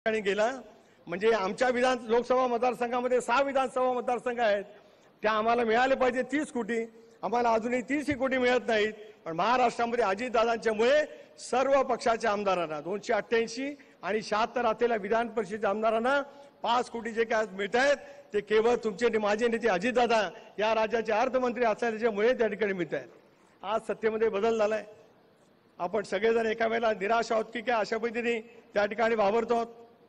गेला म्हणजे आमच्या लोकसभा मतदारसंघामध्ये 6 विधानसभा मतदारसंघ आहेत, त्या आम्हाला मिळाले पाहिजे 30 कोटी, आम्हाला अजूनही 30 कोटी मिळत नाहीत. पण महाराष्ट्रामध्ये अजितदादांच्यामुळे सर्व पक्षाच्या आमदारांना 288 आणि 76 असलेल्या विधान परिषदेच्या आमदारांना 5 कोटी जे काय मिळत आहेत ते केवळ तुमचे माझे नेते अजितदादा या राज्याचे अर्थमंत्री असल्यामुळे त्या ठिकाणी मिळत आहेत. आज सत्तेमध्ये बदल झालाय, आपण सगळेजण एका वेळेला निराश आहोत की काय अशा पद्धतीने त्या ठिकाणी वावरतो.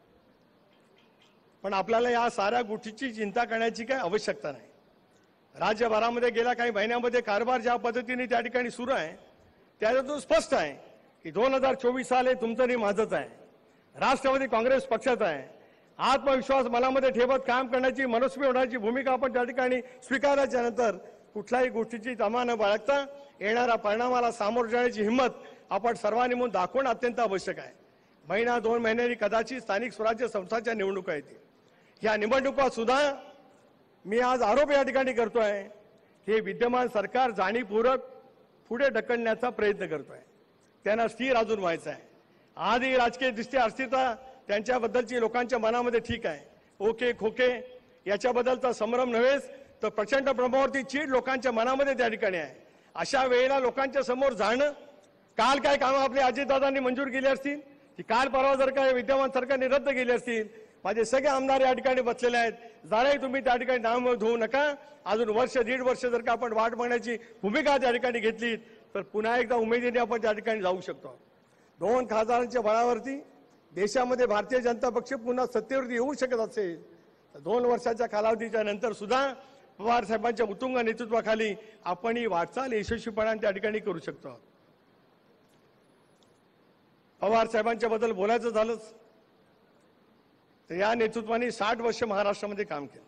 पण आपल्याला या साऱ्या गोष्टीची चिंता करण्याची काय आवश्यकता नाही. राज्यभरामध्ये गेल्या काही महिन्यामध्ये कारभार ज्या पद्धतीने त्या ठिकाणी सुरू आहे त्यातून स्पष्ट आहे की 2024 साल हे तुमचं नाही माझंच आहे, राष्ट्रवादी काँग्रेस पक्षाचा आहे. आत्मविश्वास मनामध्ये ठेवत काम करण्याची मनस्वी होण्याची भूमिका आपण त्या ठिकाणी स्वीकारायच्या नंतर कुठल्याही गोष्टीची तमा न बाळगता येणाऱ्या परिणामाला सामोरं जाण्याची हिंमत आपण सर्वांनी म्हणून दाखवणं अत्यंत आवश्यक आहे. महिना 2 महिन्यांनी कदाचित स्थानिक स्वराज्य संस्थांच्या निवडणुका येतील. या निवडणुका सुद्धा मी आज आरोप या ठिकाणी करतोय हे विद्यमान सरकार जाणीवपूर्वक पुढे ढकलण्याचा प्रयत्न करतोय. त्यांना स्थिर अजून व्हायचं आहे. आजही राजकीय दृष्ट्या अस्थिरता त्यांच्याबद्दलची लोकांच्या मनामध्ये ठीक आहे. ओके खोके याच्याबद्दलचा संभ्रम नव्हेच तर प्रचंड प्रमाणावरती चीड लोकांच्या मनामध्ये त्या ठिकाणी आहे. अशा वेळेला लोकांच्या समोर जाणं काल काय कामं आपल्या अजितदादांनी मंजूर केली असतील की काल परवा जर काय विद्यमान सरकारने रद्द केली असतील. माझे सगळे आमदार या ठिकाणी बसलेले आहेत. जराही तुम्ही त्या ठिकाणी नाव धुवू नका. अजून वर्ष 1.5 वर्ष जर का आपण वाट बघण्याची भूमिका त्या ठिकाणी घेतली तर पुन्हा एकदा उमेदीने आपण त्या ठिकाणी जाऊ शकतो. 2 खासदारांच्या बळावरती देशामध्ये भारतीय जनता पक्ष पुन्हा सत्तेवरती येऊ शकत असेल तर 2 वर्षाच्या कालावधीच्या नंतर सुद्धा पवार साहेबांच्या उत्तुंग नेतृत्वाखाली आपण ही वाटचाल यशस्वीपणाने त्या ठिकाणी करू शकतो. पवार साहेबांच्या बद्दल बोलायचं झालंच तर या नेतृत्वाने 60 वर्ष महाराष्ट्रामध्ये काम केलं.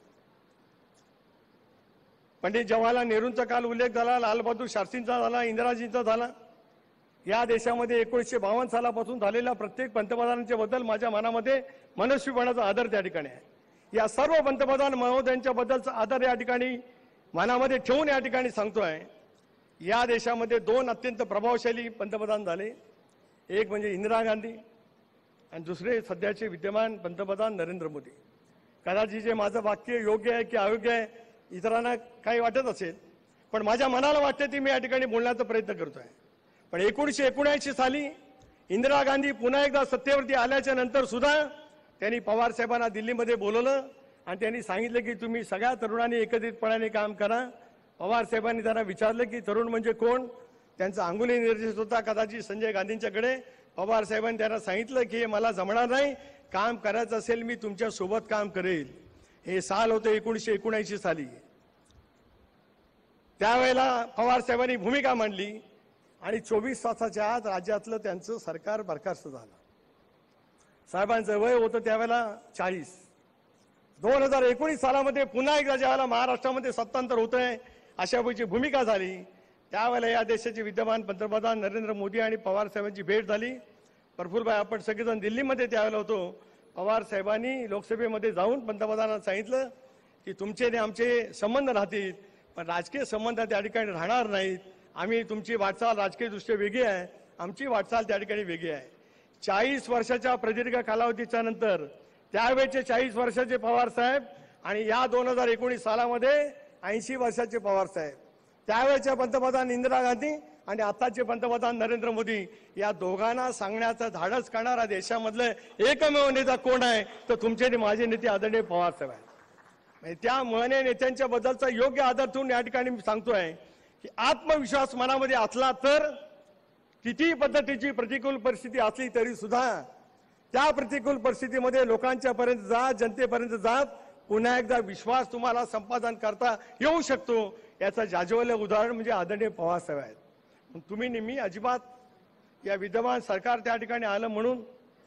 पंडित जवाहरलाल नेहरूंचा काल उल्लेख झाला, लालबहादूर शास्त्रींचा झाला, इंदिराजींचा झाला. या देशामध्ये 1952 सालापासून झालेल्या प्रत्येक पंतप्रधानांच्या बद्दल माझ्या मनामध्ये मनस्वीपणाचा आदर त्या ठिकाणी आहे. या सर्व पंतप्रधान महोदयांच्या बद्दलचा आदर या ठिकाणी मनामध्ये ठेवून या ठिकाणी सांगतोय. या देशामध्ये 2 अत्यंत प्रभावशाली पंतप्रधान झाले, एक म्हणजे इंदिरा गांधी आणि दुसरे सध्याचे विद्यमान पंतप्रधान नरेंद्र मोदी. कदाचित जे माझं वाक्य योग्य आहे की अयोग्य आहे इतरांना काही वाटत असेल, पण माझ्या मनाला वाटते ती मी या ठिकाणी बोलण्याचा प्रयत्न करतोय. पण 1979 साली इंदिरा गांधी पुन्हा एकदा सत्तेवरती आल्याच्या नंतर सुद्धा त्यांनी पवार साहेबांना दिल्लीमध्ये बोलवलं आणि त्यांनी सांगितलं की तुम्ही सगळ्या तरुणांनी एकत्रितपणाने काम करा. पवार साहेबांनी त्यांना विचारलं की तरुण म्हणजे कोण. त्यांचा अंगुली निर्देश होता कदाचित संजय गांधींच्याकडे. पवार साहेबांनी त्यांना सांगितलं की मला जमणार नाही, काम करायचं असेल मी तुमच्या सोबत काम करेल. हे साल होते 1979 साली. त्यावेळेला पवार साहेबांनी भूमिका मांडली आणि 24 तासाच्या आत राज्यातलं त्यांचं सरकार बरखास्त झालं. साहेबांचं वय होतं त्यावेळेला 40. 2019 सालामध्ये पुन्हा एकदा ज्यावेळेला महाराष्ट्रामध्ये सत्तांतर होतंय अशा वेळची भूमिका झाली त्यावेळेला या देशाचे विद्यमान पंतप्रधान नरेंद्र मोदी आणि पवार साहेबांची भेट झाली. प्रफुल्लभाई आपण सगळेजण दिल्लीमध्ये त्यावेळेला होतो. पवार साहेबांनी लोकसभेमध्ये जाऊन पंतप्रधानांना सांगितलं की तुमचे आणि आमचे संबंध राहतील पण राजकीय संबंध त्या ठिकाणी राहणार नाहीत. आम्ही तुमची वाटचाल राजकीय दृष्ट्या वेगळी आहे, आमची वाटचाल त्या ठिकाणी वेगळी आहे. 40 वर्षाच्या प्रदीर्घ कालावधीच्या नंतर त्यावेळेचे 40 वर्षाचे पवार साहेब आणि या 2019 सालामध्ये 80 वर्षाचे पवार साहेब, त्यावेळेचे पंतप्रधान इंदिरा गांधी आणि आताचे पंतप्रधान नरेंद्र मोदी या दोघांना सांगण्याचं धाडस करणारा देशामधले एकमेव नेता कोण आहे तर तुमचे आणि माझे नेते आदरणीय पवार साहेब आहेत. त्या महनीय नेत्यांच्या बद्दलचा योग्य आदर ठेवून या ठिकाणी मी सांगतोय की आत्मविश्वास मनामध्ये असला तर किती पद्धतीची प्रतिकूल परिस्थिती असली तरी सुद्धा त्या प्रतिकूल परिस्थितीमध्ये लोकांच्या पर्यंत जात, जनतेपर्यंत जात पुन्हा एकदा विश्वास तुम्हाला संपादन करता येऊ शकतो. याचं जाज्वल्य उदाहरण म्हणजे आदरणीय पवार साहेब आहेत. तुम्ही नेहमी अजिबात या विद्यमान सरकार त्या ठिकाणी आलं म्हणून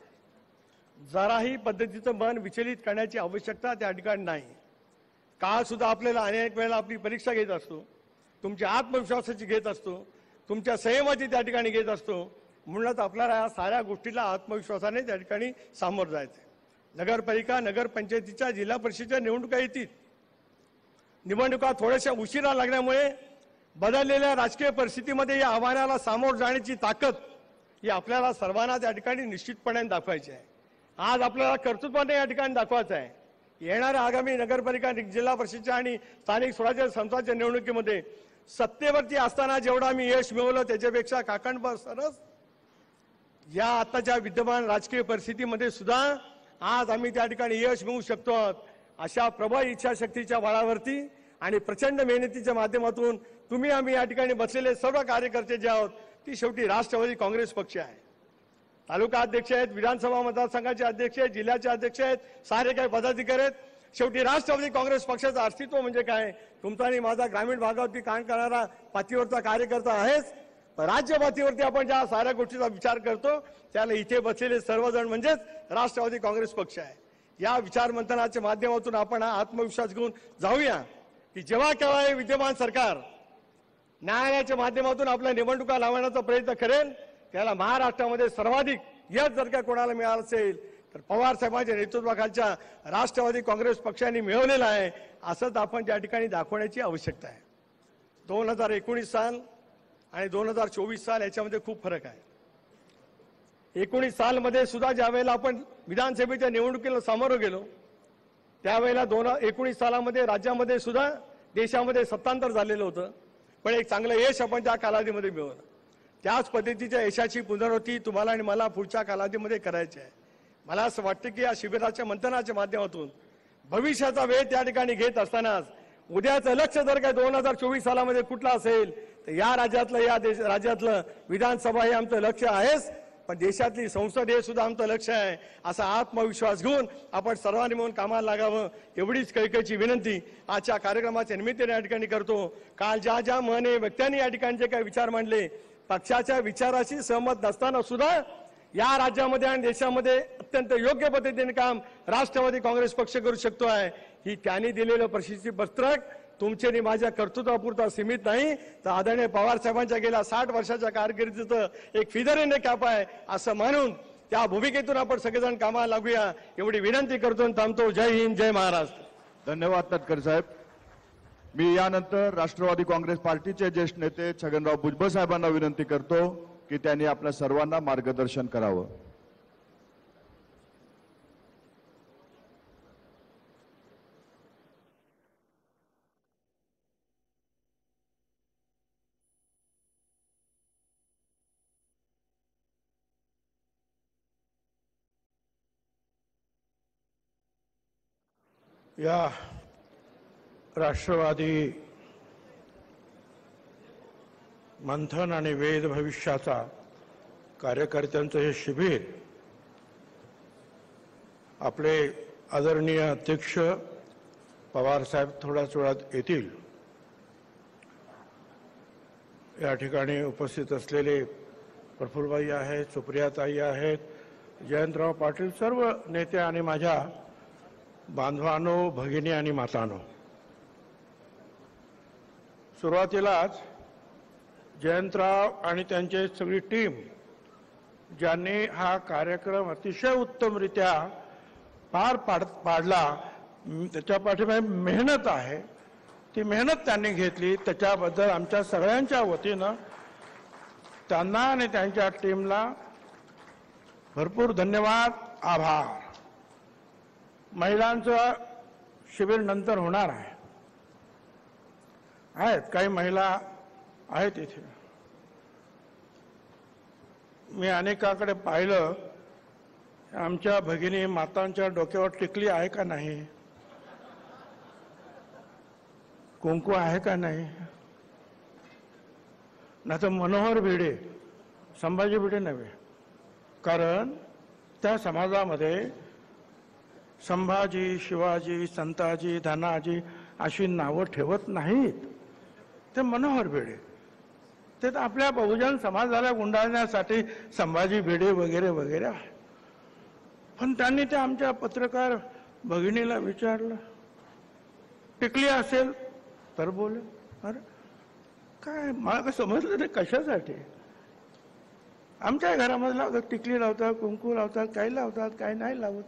जराही पद्धतीचं मन विचलित करण्याची आवश्यकता त्या ठिकाणी नाही. काळ सुद्धा आपल्याला अनेक वेळेला आपली परीक्षा घेत असतो, तुमच्या आत्मविश्वासाची घेत असतो, तुमच्या संयमाची त्या ठिकाणी घेत असतो. म्हणूनच आपल्याला या साऱ्या गोष्टीला आत्मविश्वासाने त्या ठिकाणी सामोरं जायचं. नगरपालिका नगरपंचायतीच्या जिल्हा परिषदेच्या निवडणुका येतील. निवडणुका थोड्याशा उशिरा लागल्यामुळे बदललेल्या राजकीय परिस्थितीमध्ये या आव्हानाला सामोरं जाण्याची ताकद ही आपल्याला सर्वांना त्या ठिकाणी निश्चितपणे दाखवायची आहे. आज आपल्याला कर्तृत्वाने या ठिकाणी दाखवायचं आहे. येणाऱ्या आगामी नगरपालिका, जिल्हा परिषदच्या आणि स्थानिक स्वराज्य संस्थांच्या निवडणुकीमध्ये सत्तेवरती असताना जेवढं आम्ही यश मिळवलं त्याच्यापेक्षा काकणभर सरस या आताच्या विद्यमान राजकीय परिस्थितीमध्ये सुद्धा आज आम्ही त्या ठिकाणी यश मिळवू शकतो. अशा प्रबळ इच्छाशक्तीच्या बळावरती आणि प्रचंड मेहनतीच्या माध्यमातून तुम्ही आम्ही या ठिकाणी बसलेले सर्व कार्यकर्ते जे आहोत ती शेवटी राष्ट्रवादी काँग्रेस पक्ष आहे. तालुका अध्यक्ष आहेत, विधानसभा मतदारसंघाचे अध्यक्ष आहेत, जिल्ह्याचे अध्यक्ष आहेत, सारे काही पदाधिकारी आहेत. शेवटी राष्ट्रवादी काँग्रेस पक्षाचं अस्तित्व म्हणजे काय? तुमचा आणि माझा ग्रामीण भागावरती काम करणारा पातळीवरचा कार्यकर्ता आहेच. राज्य पातळीवरती आपण ज्या साऱ्या गोष्टीचा विचार करतो त्याला इथे बसलेले सर्वजण म्हणजेच राष्ट्रवादी काँग्रेस पक्ष आहे. या विचार मंथनाच्या माध्यमातून आपण हा आत्मविश्वास घेऊन जाऊया की जेव्हा केव्हा हे विद्यमान सरकार न्यायालयाच्या माध्यमातून आपल्या निवडणुका लावण्याचा प्रयत्न करेल त्याला महाराष्ट्रामध्ये सर्वाधिक यश जर का कोणाला मिळालं असेल तर पवार साहेबांच्या नेतृत्वाखालच्या राष्ट्रवादी काँग्रेस पक्षाने मिळवलेलं आहे. असंच आपण त्या ठिकाणी दाखवण्याची आवश्यकता आहे. 2019 साल आणि 2024 साल याच्यामध्ये खूप फरक आहे. 19 सालमध्ये सुद्धा ज्या वेळेला आपण विधानसभेच्या निवडणुकीला सामोरं गेलो त्यावेळेला 19 सालामध्ये राज्यामध्ये सुद्धा देशामध्ये सत्तांतर झालेलं होतं. पण एक चांगलं यश आपण त्या कालावधीमध्ये मिळवलं. त्याच पद्धतीच्या यशाची पुनरावृत्ती तुम्हाला आणि मला पुढच्या कालावधीमध्ये करायची आहे. मला असं वाटतं की या शिबिराच्या मंथनाच्या माध्यमातून भविष्याचा वेळ त्या ठिकाणी घेत असतानाच उद्याचं लक्ष जर काय 2024 सालामध्ये कुठलं असेल तर या राज्यातलं विधानसभा हे आमचं लक्ष आहेच, पण देशातली संसद हे सुद्धा आमचं लक्ष आहे. असा आत्मविश्वास घेऊन आपण सर्वांनी मिळून कामाला लागावं एवढीच कळकळीची विनंती आजच्या कार्यक्रमाच्या निमित्ताने या ठिकाणी करतो. काल ज्या महनीय व्यक्त्यांनी या ठिकाणी जे काही विचार मांडले पक्षाच्या विचाराशी सहमत नसताना सुद्धा या राज्यामध्ये आणि देशामध्ये अत्यंत योग्य पद्धतीने काम राष्ट्रवादी काँग्रेस पक्ष करू शकतो आहे. ही त्यांनी दिलेलं प्रशस्ती पत्रक तुमचे आणि माझ्या कर्तृत्वापुरता सीमित नाही तर आदरणीय पवार साहेबांच्या गेल्या 60 वर्षाच्या कारकिर्दीचं एक फिदर इन कॅप आहे असं मानून त्या भूमिकेतून आपण सगळेजण कामाला लागूया एवढी विनंती करतो आणि थांबतो. जय हिंद, जय महाराष्ट्र. धन्यवाद तटकरे साहेब. मी यानंतर राष्ट्रवादी काँग्रेस पार्टीचे ज्येष्ठ नेते छगनराव भुजबळ साहेबांना विनंती करतो की त्यांनी आपल्या सर्वांना मार्गदर्शन करावं. या राष्ट्रवादी मंथन आणि वेध भविष्याचा कार्यकर्त्यांचं हे शिबिर आपले आदरणीय अध्यक्ष पवार साहेब थोड्याच वेळात येतील. या ठिकाणी उपस्थित असलेले प्रफुल्लभाई आहेत, सुप्रियाताई आहेत, जयंतराव पाटील, सर्व नेते आणि माझ्या बांधवांनो, भगिनी आणि मातांनो, सुरुवातीलाच जयंतराव आणि त्यांची सगळी टीम ज्यांनी हा कार्यक्रम अतिशय उत्तमरित्या पार पाडला त्याच्या पाठीमागे मेहनत आहे. ती मेहनत त्यांनी घेतली त्याच्याबद्दल आमच्या सगळ्यांच्या वतीनं त्यांना आणि त्यांच्या टीमला भरपूर धन्यवाद, आभार. महिलांचं शिबिर नंतर होणार आहे. आहेत काही महिला आहेत इथे. मी अनेकाकडे पाहिलं आमच्या भगिनी मातांच्या डोक्यावर टिकली आहे का नाही, कुंकू आहे का नाही. नाही तर मनोहर भिडे, संभाजी भिडे नव्हे, कारण त्या समाजामध्ये संभाजी, शिवाजी, संताजी, धनाजी अशी नावं ठेवत नाहीत. ते मनोहर भिडे. ते तर आपल्या बहुजन समाजाला गुंडाळण्यासाठी संभाजी भिडे वगैरे वगैरे आहे. पण त्यांनी ते आमच्या पत्रकार भगिनीला विचारलं, टिकली असेल तर बोले. अरे काय, मला काय समजलं नाही कशासाठी. आमच्या घरामध्ये लावतात, टिकली लावतात, कुंकू लावतात, काही लावतात, काही नाही लावत.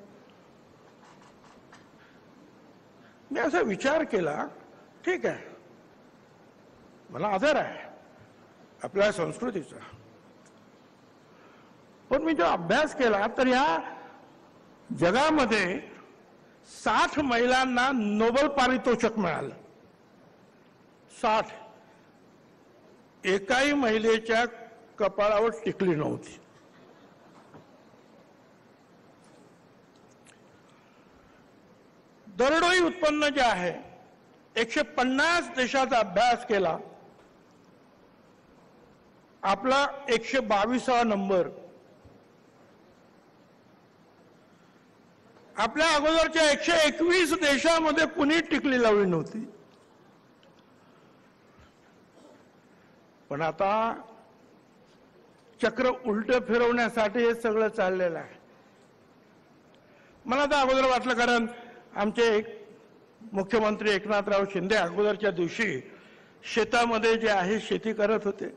मी असा विचार केला, ठीक आहे, मला आदर आहे आपल्या संस्कृतीचा, पण मी जो अभ्यास केला तर या जगामध्ये 60 महिलांना नोबेल पारितोषिक मिळालं. 60. एकाही महिलेच्या कपाळावर टिकली नव्हती. दरडोई उत्पन्न जे आहे 150 देशाचा अभ्यास केला, आपला 122वा नंबर. आपल्या अगोदरच्या 121 देशामध्ये कुणी टिकली लावली नव्हती. पण आता चक्र उलट फिरवण्यासाठी हे सगळं चाललेलं आहे. मला तर अगोदर वाटलं, कारण आमचे मुख्यमंत्री एकनाथराव शिंदे अगोदरच्या दिवशी शेतामध्ये जे आहे शेती करत होते,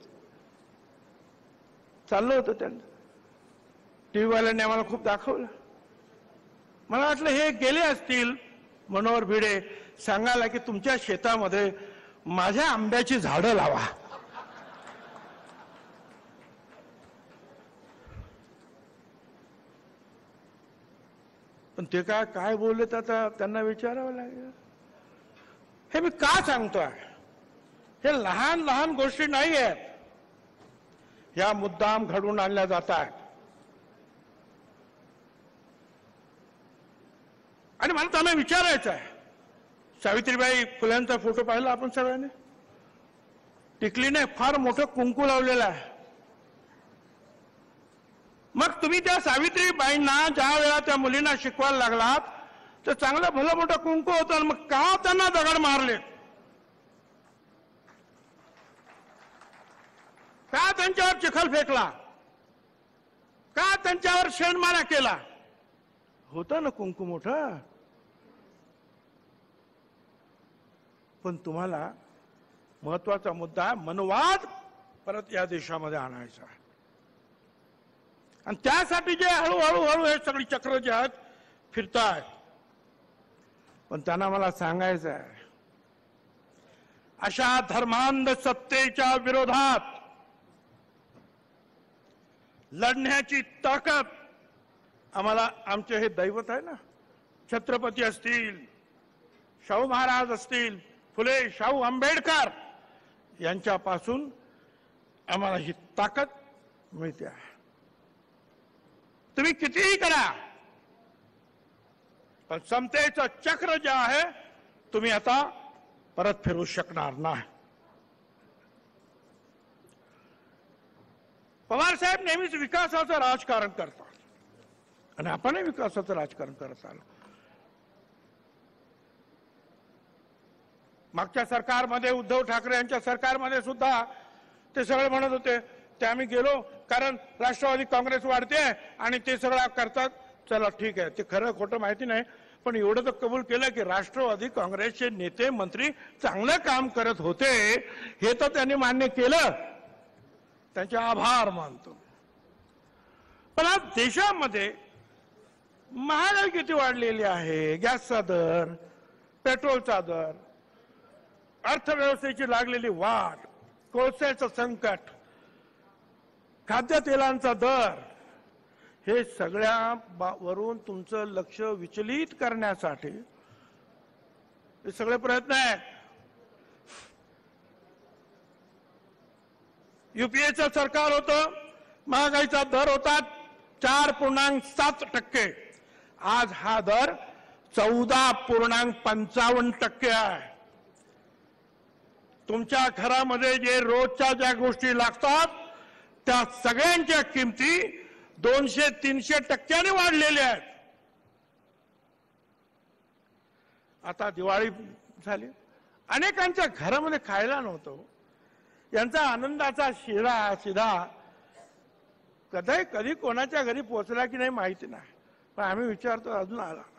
चाललं होतं त्यांना. टीव्ही वाल्यांनी आम्हाला खूप दाखवलं. मला वाटलं हे गेले असतील मनोहर भिडे सांगायला की तुमच्या शेतामध्ये माझ्या आंब्याची झाडं लावा. पण ते काय बोलले आता त्यांना विचारावं लागेल. हे मी का सांगतोय? हे लहान लहान गोष्टी नाही आहेत, या मुद्दाम घडवून आणल्या जात आहेत. आणि मला त्यांना विचारायचं आहे, सावित्रीबाई फुल्यांचा फोटो पाहिला आपण सगळ्यांनी? टिकलीने फार मोठं कुंकू लावलेलं आहे. मग तुम्ही त्या सावित्रीबाईंना ज्या वेळा त्या मुलींना शिकवायला लागलात तर चांगलं भलं मोठं कुंकू होतं, मग का त्यांना दगड मारले? का त्यांच्यावर चिखल फेकला? का त्यांच्यावर शेणमारा केला? होतं ना कुंकू मोठं. पण तुम्हाला महत्वाचा मुद्दा मनवाद परत या देशामध्ये आणायचा आहे. आणि त्यासाठी जे हळूहळू हे सगळी चक्र जे आहेत फिरतायत. पण त्यांना मला सांगायचं आहे, अशा धर्मांध सत्तेच्या विरोधात लढण्याची ताकद आम्हाला, आमचे हे दैवत आहे ना, छत्रपती असतील, शाहू महाराज असतील, फुले शाहू आंबेडकर यांच्यापासून आम्हाला ही ताकद मिळते आहे. तुम्ही कितीही करा, पण समतेचं चक्र जे आहे तुम्ही आता परत फिरू शकणार नाही. पवार साहेब नेहमीच विकासाचं राजकारण करतात आणि आपणही विकासाचं राजकारण करत आलो. मागच्या सरकारमध्ये, उद्धव ठाकरे यांच्या सरकारमध्ये सुद्धा ते सगळे म्हणत होते, ते आम्ही गेलो कारण राष्ट्रवादी काँग्रेस वाढते आणि ते सगळं करतात. चला ठीक आहे, ते खरं खोटं माहिती नाही, पण एवढं तर कबूल केलं की राष्ट्रवादी काँग्रेसचे नेते मंत्री चांगलं काम करत होते, हे तर त्यांनी मान्य केलं. त्यांचे आभार मानतो. पण आज देशामध्ये महागाई किती वाढलेली आहे, गॅसचा दर, पेट्रोलचा दर, अर्थव्यवस्थेची लागलेली वाढ, कोळशाचं संकट, खाद्यतेलांचा दर, हे सगळ्या वरून तुमचं लक्ष विचलित करण्यासाठी हे सगळे प्रयत्न आहेत. युपीएचं सरकार होतं, महागाईचा दर होता 4.7%. आज हा दर 14.55% आहे. तुमच्या घरामध्ये जे रोजच्या ज्या गोष्टी लागतात त्या सगळ्यांच्या किमती 200-300% वाढलेल्या आहेत. आता दिवाळी झाली, अनेकांच्या घरामध्ये खायला नव्हतं. यांचा आनंदाचा शिरा सिधा कधी कोणाच्या घरी पोहोचला की नाही माहिती नाही, पण आम्ही विचारतो अजून आला नाही.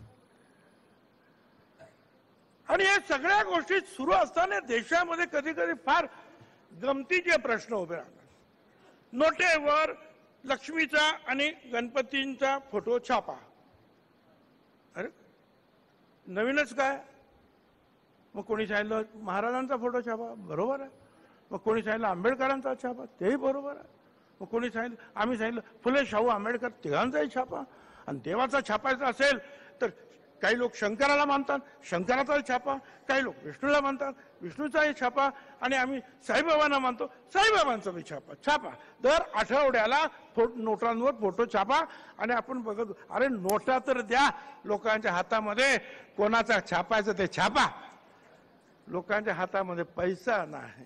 आणि या सगळ्या गोष्टी सुरू असताना देशामध्ये कधी कधी फार गमतीचे प्रश्न उभे राहतात. नोटेवर लक्ष्मीचा आणि गणपतींचा फोटो छापा. अरे नवीनच काय? मग कोणी सांगितलं महाराजांचा फोटो छापा, बरोबर आहे. मग कोणी सांगितलं आंबेडकरांचा छापा, तेही बरोबर आहे. मग कोणी सांगितलं, आम्ही सांगितलं फुले शाहू आंबेडकर तिघांचाही छापा. आणि देवाचा छापायचा असेल तर काही लोक शंकराला मानतात, शंकराचा छापा, काही लोक विष्णूला मानतात, विष्णूचाही छापा, आणि आम्ही साईबाबांना मानतो, साईबाबांचा बी छापा. दर आठवड्याला नोटांवर फोटो छापा. आणि आपण बघत, अरे नोटा तर द्या लोकांच्या हातामध्ये, कोणाचा छापायचं ते छापा. लोकांच्या हातामध्ये पैसा नाही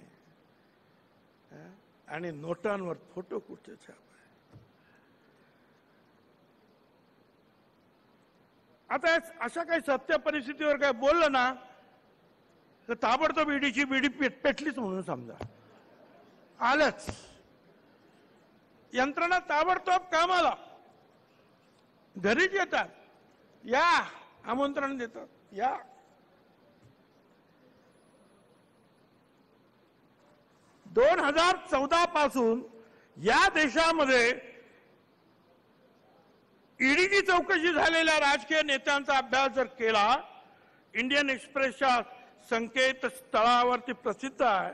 आणि नोटांवर फोटो कुठे छापा. आता अशा काही सत्य परिस्थितीवर काय बोललं ना तर ताबडतोब ईडीची बीडी पेटलीच म्हणून समजा. आलंच, यंत्रणा ताबडतोब कामाला, घरीच येतात, या आमंत्रण देतात, या. दोन 2014 पासून या देशामध्ये ईडीची चौकशी झालेल्या राजकीय नेत्यांचा अभ्यास जर केला, इंडियन एक्सप्रेसच्या संकेतस्थळावरती प्रसिद्ध आहे,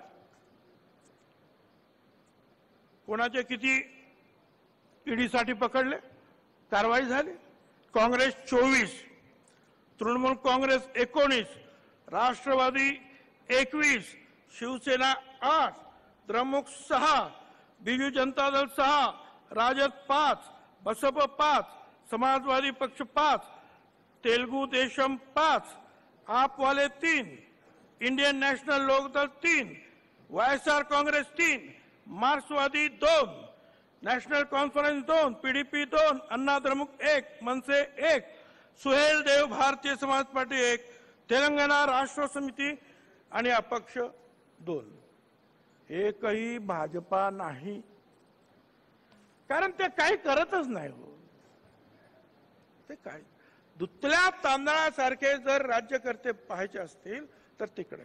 कोणाचे किती ईडीसाठी पकडले, कारवाई झाली. काँग्रेस 24, तृणमूल काँग्रेस 19, राष्ट्रवादी 21, शिवसेना 8, द्रमुक 6, बिजू जनता दल 6, राजद 5, बसप 5, समाजवादी पक्ष 5, तेलुगु देशम 5, आप वाले 3, Indian National Lokdal 3, YSR Congress 3, मार्क्सवादी 2, National Conference 2, PDP 2, Anna Dramuk 1, Manase 1, Suhel Dev Bharatiya Samaj party 1, Telangana राष्ट्र समिती आणि अपक्ष 2. एकही भाजपा नाही, कारण ते काही करतच नाही. हो, ते काय दुधल्या तांदळासारखे जर राज्यकर्ते पाहायचे असतील तर तिकडे.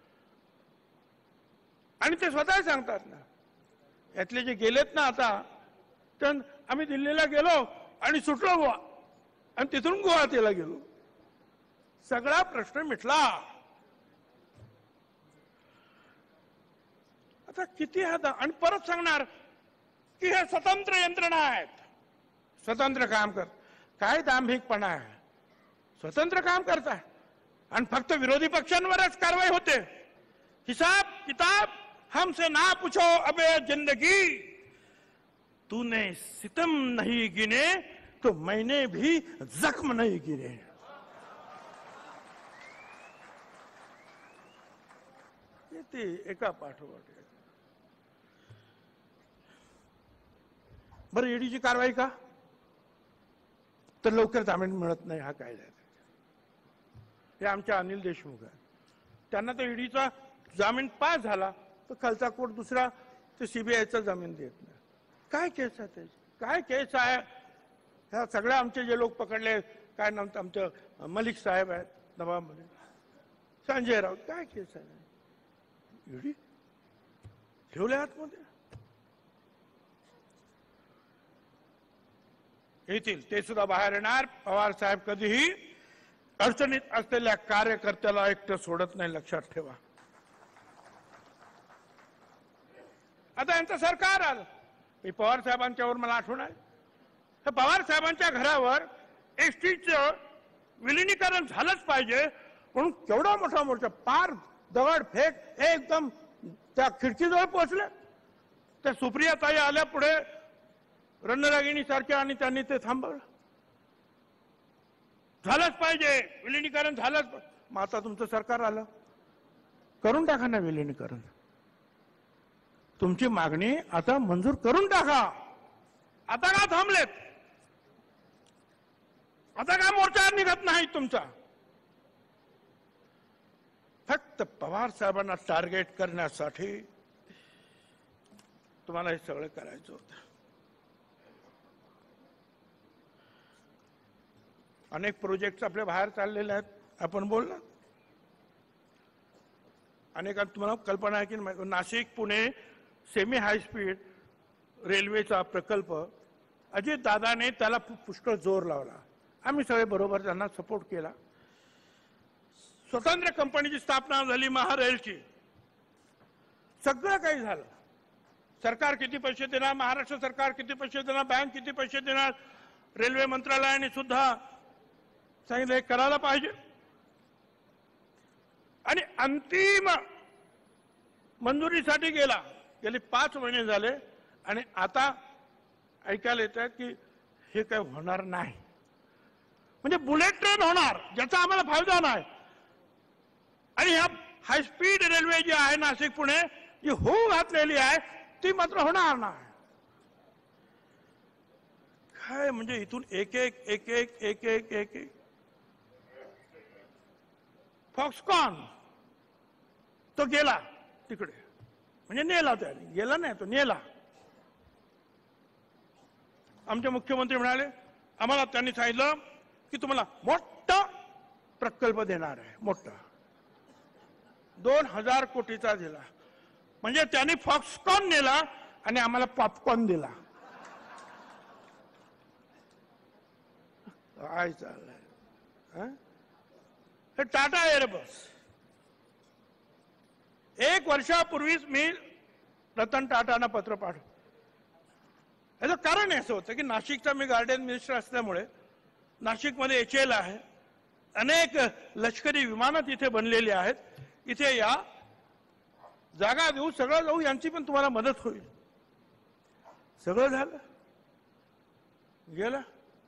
आणि ते स्वतः सांगतात ना, यातले जे गेलेत ना आता, तर आम्ही दिल्लीला गेलो आणि सुटलो गोवा, आणि तिथून गुवाहाटीला गेलो, सगळा प्रश्न मिटला. आता किती आणि परत सांगणार की हे स्वतंत्र यंत्रणा आहेत, स्वतंत्र काम कर. काय दांभिकपणा आहे, स्वतंत्र काम करताय आणि फक्त विरोधी पक्षांवरच कारवाई होते. हिसाब किताब हमसे ना पूछो अबे जिंदगी, तूने सितम नहीं गिने तो मैंने भी जख्म नहीं गिने. ते एका पाठोपाठ. बरं, ईडीची कारवाई का, तर लवकर जामीन मिळत नाही, हा कायदा आहे. हे आमच्या अनिल देशमुख आहे, त्यांना तर ईडीचा जामीन पास झाला तर खालचा कोर्ट दुसरा ते सीबीआयचा जामीन देत नाही. काय केस आहे त्याची, काय केस आहे. ह्या सगळ्या आमचे जे लोक पकडले, काय नाम आमचं मलिक साहेब आहेत नवाबमध्ये, संजय राऊत, काय केस आहे. ईडी ठेवले आतमध्ये, येतील ते सुद्धा बाहेर येणार. पवार साहेब कधीही अडचणीत असलेल्या कार्यकर्त्याला एकटं सोडत नाही, लक्षात ठेवा. आता यांचं सरकार आलं, पवार साहेबांच्यावर मला आठवण आहे, पवार साहेबांच्या घरावर एसटीचं विलिनीकरण झालंच पाहिजे म्हणून केवढा मोठा मोर्चा, पार दगड फेक एकदम त्या खिडकीजवळ पोहोचले. त्या सुप्रिया ताई आल्या पुढे रणरागिणी सारख्या, आणि त्यांनी ते थांबवलं. झालंच पाहिजे विलिनीकरण, झालंच. मग आता तुमचं सरकार आलं, करून टाका ना विलिनीकरण. तुमची मागणी आता मंजूर करून टाका. आता का थांबलेत, आता का मोर्चा निघत नाही तुमचा. फक्त पवार साहेबांना टार्गेट करण्यासाठी तुम्हाला हे सगळं करायचं होतं. अनेक प्रोजेक्ट आपल्या बाहेर चाललेले आहेत, आपण बोलला. अनेकांना तुम्हाला कल्पना आहे की Nashik Pune semi high speed रेल्वेचा प्रकल्प अजित दादाने त्याला पुष्कळ जोर लावला. आम्ही सगळे बरोबर त्यांना सपोर्ट केला. स्वतंत्र कंपनीची स्थापना झाली महारेलची, सगळं काही झालं. सरकार किती पैसे देणार, महाराष्ट्र सरकार किती पैसे देणार, बँक किती पैसे देणार, रेल्वे मंत्रालयाने सुद्धा सांगितलं हे करायला पाहिजे. आणि अंतिम मंजुरीसाठी गेले 5 महिने झाले आणि आता ऐकायला येतं की हे काय होणार नाही. म्हणजे बुलेट ट्रेन होणार ज्याचा आम्हाला फायदा नाही. आणि ह्या हायस्पीड रेल्वे जी आहे नाशिक पुणे जी होऊ घातलेली आहे ती मात्र होणार नाही. काय म्हणजे इथून एक एक फॉक्सकॉन तो गेला तिकडे, म्हणजे नेला त्याने, गेला नाही तो नेला. आमचे मुख्यमंत्री म्हणाले आम्हाला त्यांनी सांगितलं की तुम्हाला मोठा प्रकल्प देणार आहे, मोठा 2000 कोटीचा दिला. म्हणजे त्यांनी फॉक्सकॉन नेला आणि आम्हाला पॉपकॉर्न दिला. काय चाललंय हे टाटा एअरबस. 1 वर्षापूर्वीच मी रतन टाटांना पत्र पाठवलं. याचं कारण असं होतं की नाशिकचा मी गार्डन मिनिस्टर असल्यामुळे नाशिकमध्ये HAL आहे, अनेक लष्करी विमानं तिथे बनलेली आहेत. इथे या, जागा देऊ, सगळं जाऊ, यांची पण तुम्हाला मदत होईल. सगळं झालं, गेलं.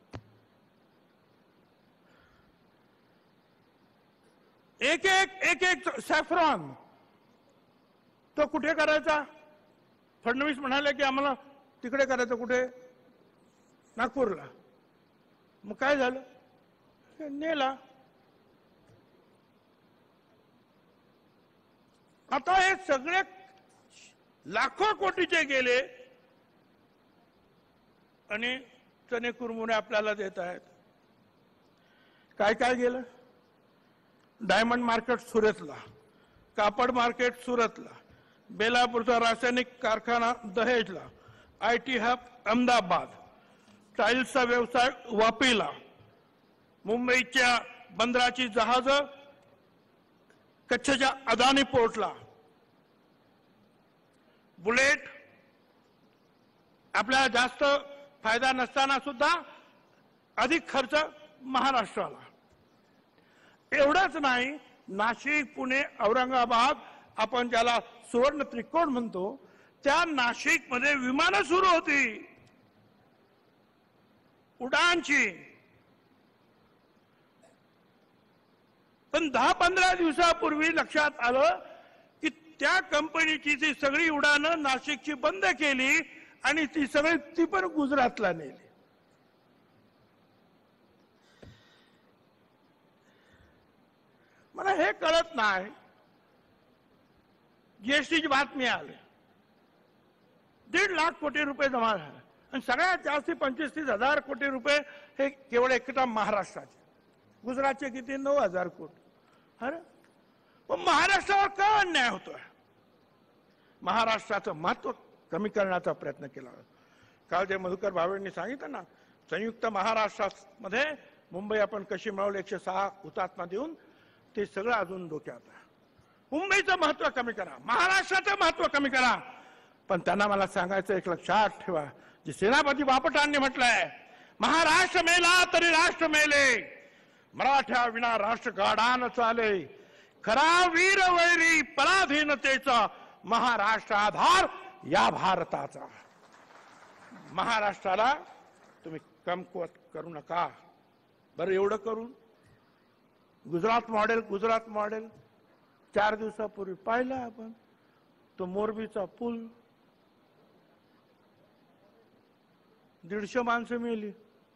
एक सॅफ्रॉन तो कुठे करायचा? फडणवीस म्हणाले की आम्हाला तिकडे करायचं. कुठे? नागपूरला. मग काय झालं? नेला. आता हे सगळे लाखो कोटीचे गेले आणि चणे कुरमुरे आपल्याला देत आहेत. काय काय गेलं? डायमंड मार्केट सुरतला, कापड मार्केट सुरतला, बेलापूरचा रासायनिक कारखाना दहेजला, IT हब अहमदाबाद, टाईल्सचा व्यवसाय वापीला, मुंबईच्या बंदराची जहाजं कच्छच्या अदानी पोर्टला, बुलेट आपल्याला जास्त फायदा नसताना सुद्धा अधिक खर्च महाराष्ट्राला. एवढंच नाही, नाशिक, पुणे, औरंगाबाद आपण ज्याला सुवर्ण त्रिकोण म्हणतो त्या नाशिकमध्ये विमानं सुरू होती उडानची. पण 10-15 दिवसापूर्वी लक्षात आलं की त्या कंपनीची ती सगळी उडाणं नाशिकची बंद केली आणि ती पण गुजरातला नेली. मला हे कळत नाही. जीएसटीची बातमी आली, 1.5 लाख कोटी रुपये जमा झाले आणि सगळ्यात जास्त 25-30 हजार कोटी रुपये हे केवळ एकटा महाराष्ट्राचे. गुजरातचे किती? 9,000 कोटी. अरे पण महाराष्ट्रावर का अन्याय होतोय? महाराष्ट्राचं महत्व कमी करण्याचा प्रयत्न केला. काल जे मधुकर भावेंनी सांगितलं ना, संयुक्त महाराष्ट्रामध्ये मुंबई आपण कशी मिळवली 106 हुतात्मा देऊन, ते सगळं अजून डोक्यात आहे. मुंबईचं महत्व कमी करा, महाराष्ट्राचं महत्व कमी करा. पण त्यांना मला सांगायचं एक लक्षात ठेवा, जे सेनापती बापटांनी म्हटलंय, महाराष्ट्र मेला तरी राष्ट्र मेले, मराठ्या विना राष्ट्र गाढान चाले, खरा वीर वैरी पराधीनतेचा महाराष्ट्र आधार या भारताचा. महाराष्ट्राला तुम्ही कमकुवत करू नका. बरं, एवढं करून गुजरात मॉडेल 4 दिवसापूर्वी पाहिला आपण. तो मोरबीचा पूल, 150 माणसं मेली.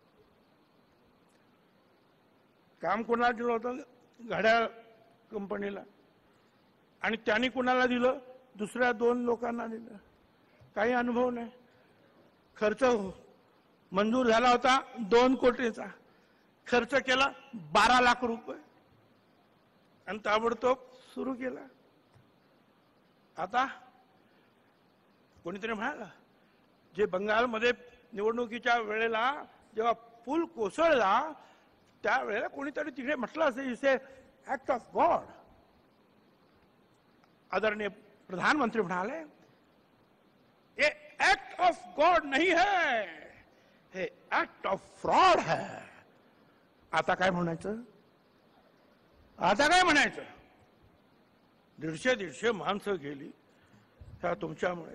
काम कोणाला दिलं होतं? घड्याळ कंपनीला. आणि त्यांनी कोणाला दिलं? दुसऱ्या 2 लोकांना दिलं. काही अनुभव नाही. खर्च मंजूर झाला होता 2 कोटीचा, खर्च केला 12 लाख रुपये आणि ताबडतोब सुरू केला. आता कोणीतरी म्हणाला, जे बंगालमध्ये निवडणुकीच्या वेळेला जेव्हा पूल कोसळला त्यावेळेला कोणीतरी तिथे म्हटलं असेल, इसे ऍक्ट ऑफ गॉड. आदरणीय प्रधानमंत्री म्हणाले, ये एक्ट ऑफ गॉड नहीं है, हे ऍक्ट ऑफ फ्रॉड है. आता काय म्हणायचं? आता काय म्हणायचं? 150 माणसं गेली ह्या तुमच्यामुळे.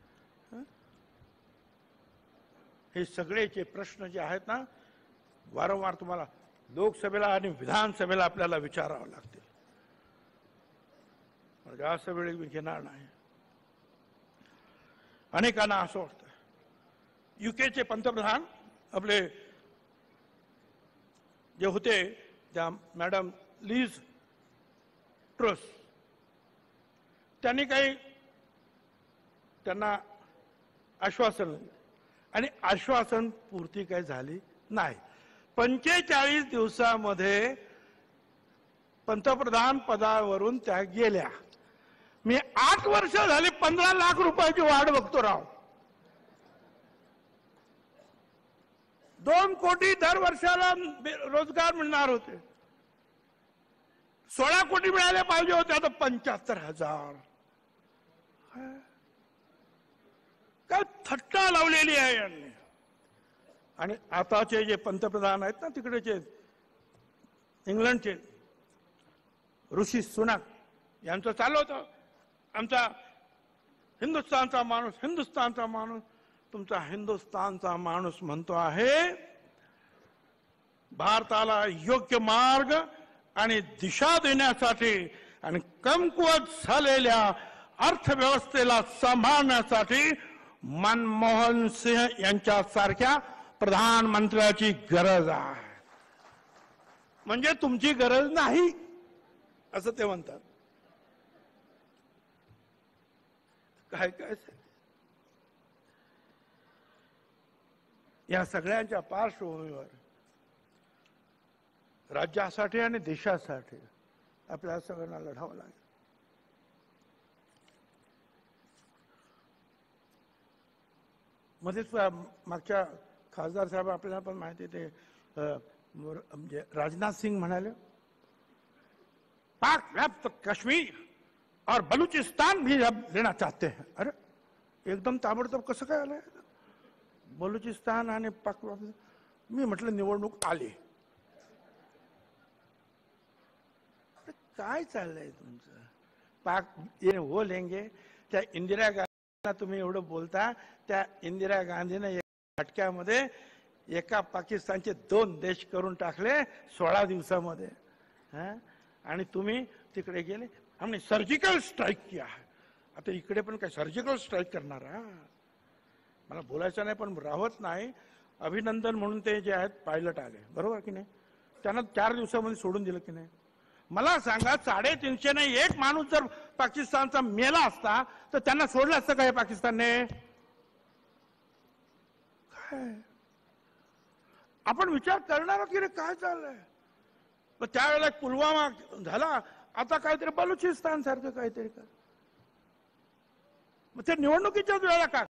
हे सगळेचे प्रश्न जे आहेत ना, वारंवार तुम्हाला लोकसभेला आणि विधानसभेला आपल्याला विचारावं लागतील. जास्त वेळ मी घेणार नाही. अनेकांना असं वाटतं युकेचे पंतप्रधान आपले जे होते त्या मॅडम लीज ट्रस, त्यांनी काही त्यांना आश्वासन आणि आश्वासन पूर्ती काही झाली नाही. 45 दिवसामध्ये पंतप्रधान पदावरून त्या गेल्या. मी 8 वर्ष झाली 15 लाख रुपयाची वाढ बघतो राव. 2 कोटी दर वर्षाला रोजगार मिळणार होते. 16 कोटी मिळाले पाहिजे होते, आता 75,000. काय थट्टा लावलेली आहे यांनी. आणि आताचे जे पंतप्रधान आहेत ना तिकडेचे इंग्लंडचे ऋषी सुनाक यांचं चालू होतं आमचा हिंदुस्थानचा माणूस, हिंदुस्थानचा माणूस. तुमचा हिंदुस्थानचा माणूस म्हणतो आहे भारताला योग्य मार्ग आणि दिशा देण्यासाठी आणि कमकुवत झालेल्या अर्थव्यवस्थेला सांभाळण्यासाठी मनमोहन सिंह यांच्यासारख्या प्रधानमंत्र्याची गरज आहे. म्हणजे तुमची गरज नाही असं ते म्हणतात. काय काय या सगळ्यांच्या पार्श्वभूमीवर राज्यासाठी आणि देशासाठी आपल्याला सगळ्यांना लढावं लागेल. मध्येच मागच्या खासदार साहेब आपल्याला पण माहिती ते म्हणजे राजनाथ सिंग म्हणाले पाक व्याप्त कश्मीर और बलूचिस्तान भी अब लेना चाहते हैं. अरे एकदम ताबडतोब कसं काय आलंय बलूचिस्तान आणि पाक? मी म्हटलं निवडणूक आली. काय चाललंय तुमचं? पाक ये हो लेंगे. त्या इंदिरा गांधींना तुम्ही एवढं बोलता, त्या इंदिरा गांधीने झटक्यामध्ये एका पाकिस्तानचे 2 देश करून टाकले 16 दिवसामध्ये. आणि तुम्ही तिकडे गेले. हमने सर्जिकल स्ट्राईक किया है. आता इकडे पण काय सर्जिकल स्ट्राईक करणार? मला बोलायचं नाही पण राहत नाही. अभिनंदन म्हणून ते जे आहेत पायलट आले, बरोबर की नाही? त्यांना 4 दिवसामध्ये सोडून दिलं की नाही? मला सांगा 350 ने 1 माणूस जर पाकिस्तानचा मेला असता तर त्यांना सोडलं असतं काय पाकिस्तानने? काय आपण विचार करणार आहोत की रे काय चाललंय? मग त्यावेळेला पुलवामा झाला, आता काहीतरी बलुचिस्तान सारखं काहीतरी कर. मग ते निवडणुकीच्याच वेळेला का